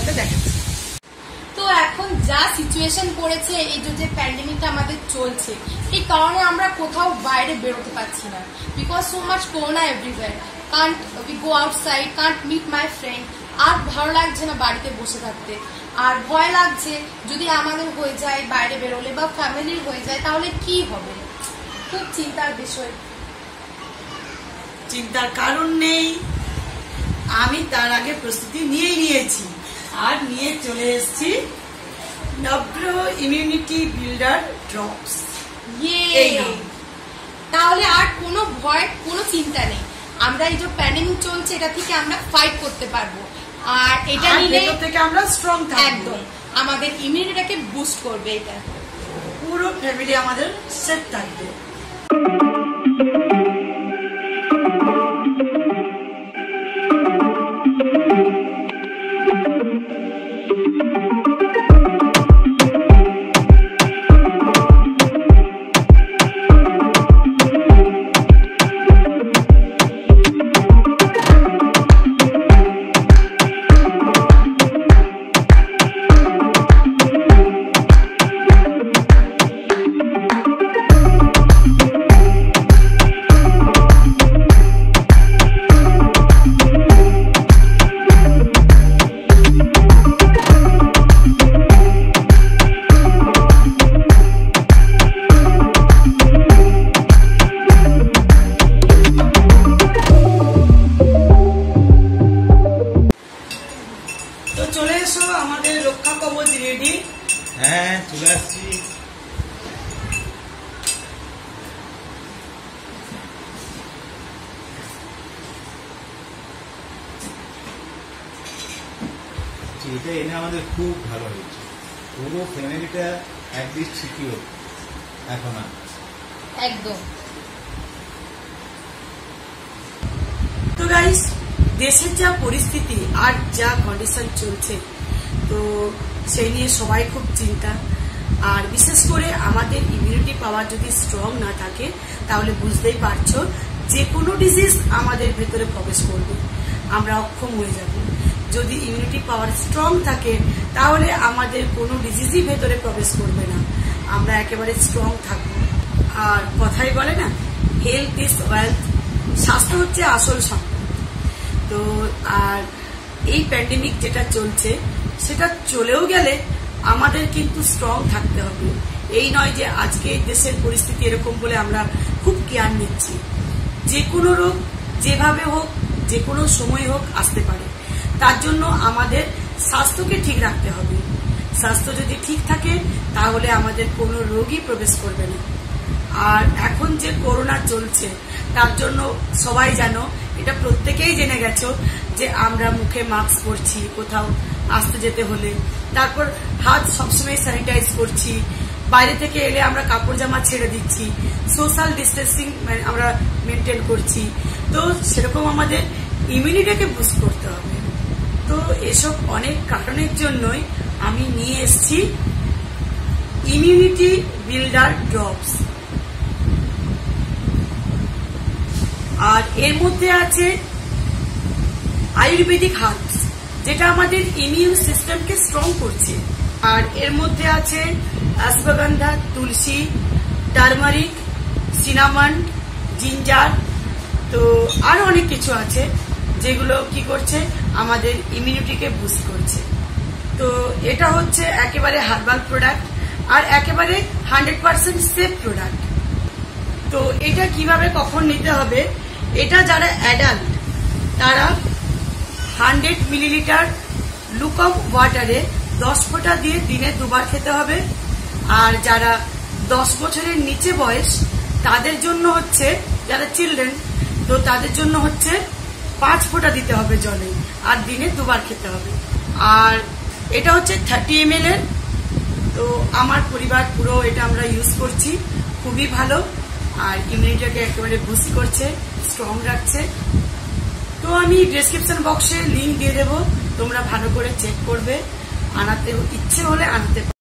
আপনাদের দেখাচ্ছি। তো এখন যা সিচুয়েশন পড়েছে, এই যে প্যান্ডেমিকটা আমাদের চলছে, এই কারণে আমরা কোথাও বাইরে বেরোতে পারছি না, because so much corona everywhere, can't we go outside, can't meet my friend. আর ভালো লাগছে না বাড়িতে বসে থাকতে, আর ভয় লাগছে যদি আমাদের হয়ে যায় বাইরে বেরোলে বা ফ্যামিলির হয়ে যায় তাহলে কি হবে, খুব চিন্তার বিষয়। চিন্তার কারণ নেই, আমি তার আগে প্রস্তুতি নিয়েছি আর নিয়ে চলে এসেছি নব্রো ইমিউনিটি বিল্ডার ড্রপস। তাহলে আর কোনো ভয়, কোনো চিন্তা নেই, আমরা এই যে প্যান্ডেমিক চলছে এটা থেকে আমরা ফাইট করতে পারবো, আর এটা নিলে থেকে আমরা স্ট্রং থাকবো, একদম আমাদের ইমিউনিটিটাকে বুস্ট করবে, এটা পুরো ফ্যামিলি আমাদের সেট থাকবে। চলে এসো, আমাদের রক্ষা কবচ রেডি। হ্যাঁ, চলে আসছি। এটা এনে আমাদের খুব ভালো হয়েছে, পুরো ফ্যামিলিটা একদিক সিকিউর এখন একদম। তো গাইস, দেশের যা পরিস্থিতি আর যা কন্ডিশন চলছে, তো সেই নিয়ে সবাই খুব চিন্তা। আর বিশেষ করে আমাদের ইমিউনিটি পাওয়ার যদি স্ট্রং না থাকে তাহলে বুঝতেই পারছো যে কোনো ডিজিজ আমাদের ভেতরে প্রবেশ করবে, আমরা অক্ষম হয়ে যাব। যদি ইমিউনিটি পাওয়ার স্ট্রং থাকে তাহলে আমাদের কোনো ডিজিজই ভেতরে প্রবেশ করবে না, আমরা একেবারে স্ট্রং থাকবো। আর কথাই বলে না, হেলথ ইজ ওয়েলথ, স্বাস্থ্য হচ্ছে আসল সম্পদ। তো আর এই প্যান্ডেমিক যেটা চলছে সেটা চলেও গেলে আমাদের কিন্তু স্ট্রং থাকতে হবে। এই নয় যে আজকে দেশের পরিস্থিতি এরকম বলে আমরা খুব কেয়ার নিচ্ছি। যে কোনো রোগ যেভাবে হোক, যে কোনো সময় হোক আসতে পারে, তার জন্য আমাদের স্বাস্থ্যকে ঠিক রাখতে হবে। স্বাস্থ্য যদি ঠিক থাকে তাহলে আমাদের কোনো রোগই প্রবেশ করবে না। আর এখন যে করোনা চলছে তার জন্য সবাই জানো, এটা প্রত্যেকেই জেনে গেছো যে আমরা মুখে মাস্ক পরছি কোথাও আসতে যেতে হলে, তারপর হাত সবসময় স্যানিটাইজ করছি, বাইরে থেকে এলে আমরা কাপড় জামা ছেড়ে দিচ্ছি, সোশ্যাল ডিস্টেন্সিং আমরা মেনটেন করছি। তো সেরকম আমাদের ইমিউনিটিকে বুস্ট করতে হবে। তো এসব অনেক কারণের জন্যই আমি নিয়ে এসেছি ইমিউনিটি বিল্ডার ড্রপস। আর এর মধ্যে আছে আয়ুর্বেদিক হার্বস, যেটা আমাদের ইমিউন সিস্টেমকে স্ট্রং করছে। আর এর মধ্যে আছে ashwagandha, tulsi, turmeric, cinnamon, ginger, তো আরো অনেক কিছু আছে যেগুলো কি করছে আমাদের ইমিউনিটিকে বুস্ট করছে। তো এটা হচ্ছে একেবারে হার্বাল প্রোডাক্ট আর একেবারে 100% সেফ প্রোডাক্ট। তো এটা কিভাবে কখন নিতে হবে, এটা যারা অ্যাডাল্ট তারা 100 মিলিলিটার লুকওয়ার্ম ওয়াটারে 10 ফোঁটা দিয়ে দিনে 2 বার খেতে হবে। আর যারা 10 বছরের নিচে বয়স তাদের জন্য হচ্ছে, যারা চিলড্রেন, তো তাদের জন্য হচ্ছে 5 ফোঁটা দিতে হবে জলে, আর দিনে 2 বার খেতে হবে। আর এটা হচ্ছে 30 ml এর। তো আমার পরিবার পুরো এটা আমরা ইউজ করছি, খুবই ভালো। আর ইমিউনিটিকে একেবারে বুস্ট করছে, স্ট্রং রাখছে। তো আমি ডেসক্রিপশন বক্সে লিংক দিয়ে দেবো, তোমরা ভালো করে চেক করবে, আনাতে ইচ্ছে হলে আনতে